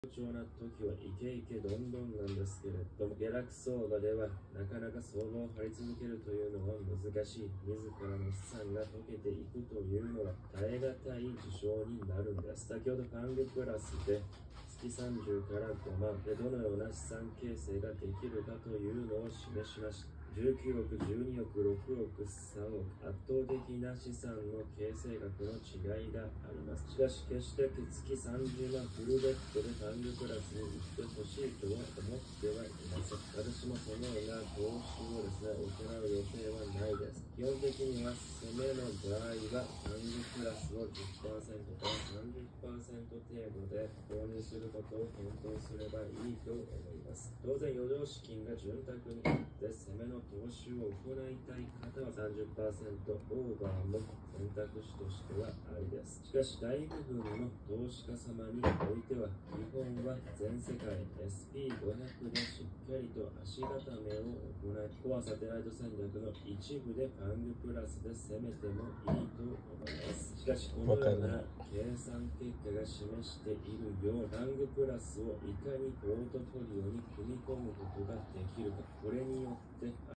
好調な時はイケイケどんどんなんですけれども、下落相場ではなかなか相場を張り続けるというのは難しい。自らの資産が溶けていくというのは耐え難い事象になるんです。先ほどファングプラスで月30から5万でどのような資産形成ができるかというのを示しました。19億、12億、6億、3億、圧倒的な資産の形成額の違いがあります。しかし、決して月30万フルベッドでファングプラスに行ってほしいとは思ってはいません。私もそのような投資をですね、行う予定はないです。基本的には、攻めの場合は、ファングプラスを 10% から 30% 程度で購入することを検討すればいいと思います。当然、余剰資金が潤沢にあって攻めの投資を行いたい方は 30% オーバーも選択肢としてはありです。しかし大部分の投資家様においては基本は全世界 SP500 でしっかりと足固めを行い、コアサテライト戦略の一部でファングプラスで攻めてもいいと思います。しかしこのような計算結果が示しているよう、ファングプラスをいかにポートフォリオに組み込むことができるか、これによって